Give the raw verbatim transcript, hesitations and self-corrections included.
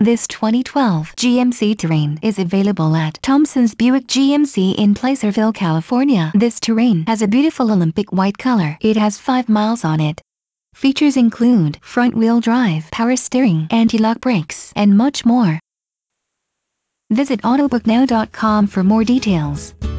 This twenty twelve G M C Terrain is available at Thompsons Buick G M C in Placerville, California. This Terrain has a beautiful Olympic white color. It has five miles on it. Features include front-wheel drive, power steering, anti-lock brakes, and much more. Visit autobook now dot com for more details.